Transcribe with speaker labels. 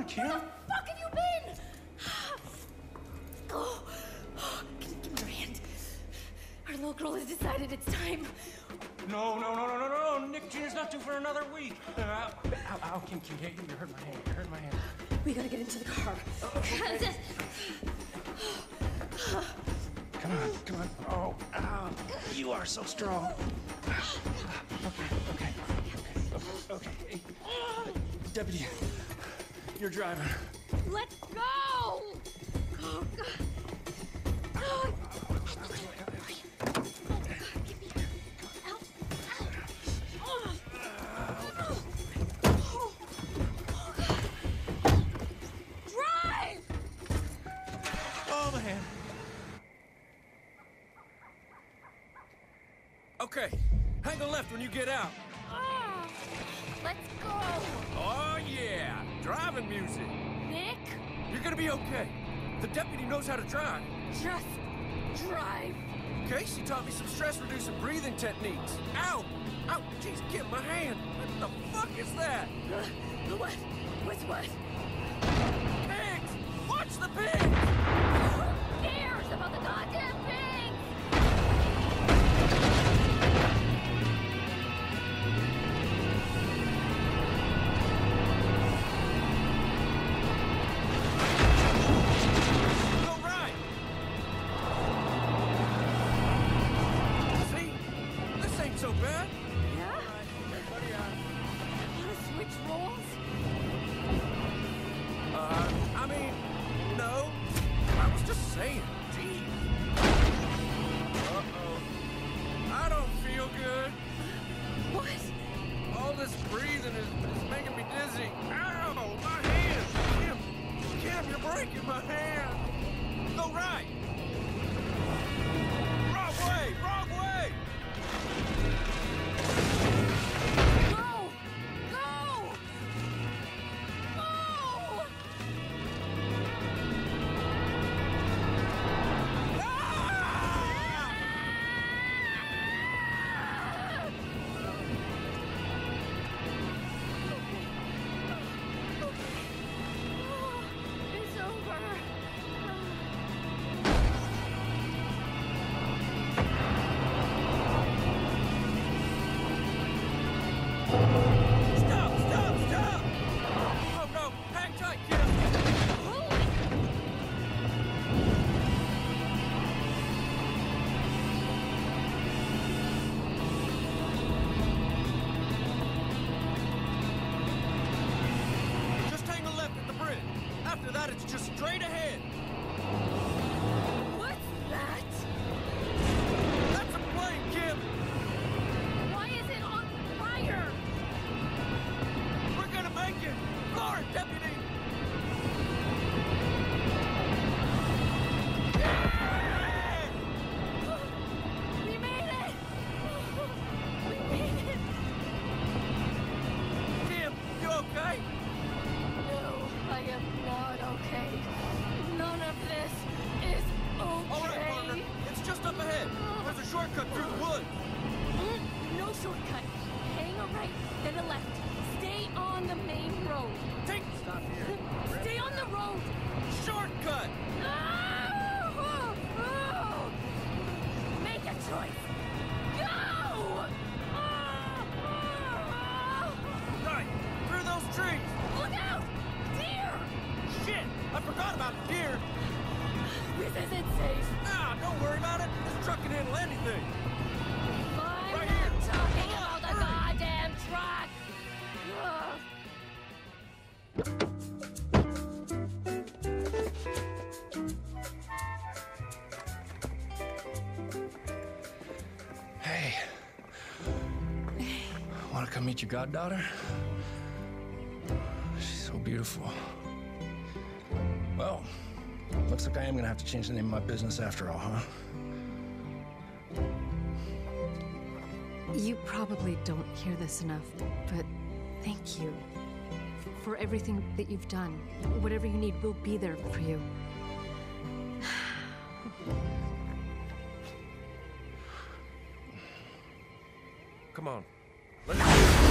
Speaker 1: Kim.
Speaker 2: Where the fuck have you been? Oh, give me your hand. Our little girl has decided it's time.
Speaker 1: No. Nick Jr.'s not due for another week. Ow, Kim, you hurt my hand. You hurt my hand.
Speaker 2: We gotta get into the car.
Speaker 1: Okay. Come on. Oh, ow. You are so strong. Okay. Hey, Deputy, you're driving.
Speaker 2: Let's go! Oh, God. Oh.
Speaker 3: Okay, hang a left when you get out.
Speaker 2: Oh, let's go.
Speaker 3: Oh, yeah, driving music.
Speaker 2: Nick?
Speaker 3: You're gonna be okay. The deputy knows how to drive.
Speaker 2: Just drive.
Speaker 3: Casey taught me some stress-reducing breathing techniques. Ow! Ow! Jeez, get my hand. What the fuck is that?
Speaker 2: What? What's what?
Speaker 3: Pigs! Watch the pigs!
Speaker 2: Who cares about the goddamn pigs?
Speaker 1: Come meet your goddaughter? She's so beautiful. Well, looks like I am gonna have to change the name of my business after all, huh?
Speaker 4: You probably don't hear this enough, but thank you for everything that you've done. Whatever you need, we'll be there for you.
Speaker 3: Come on. Let's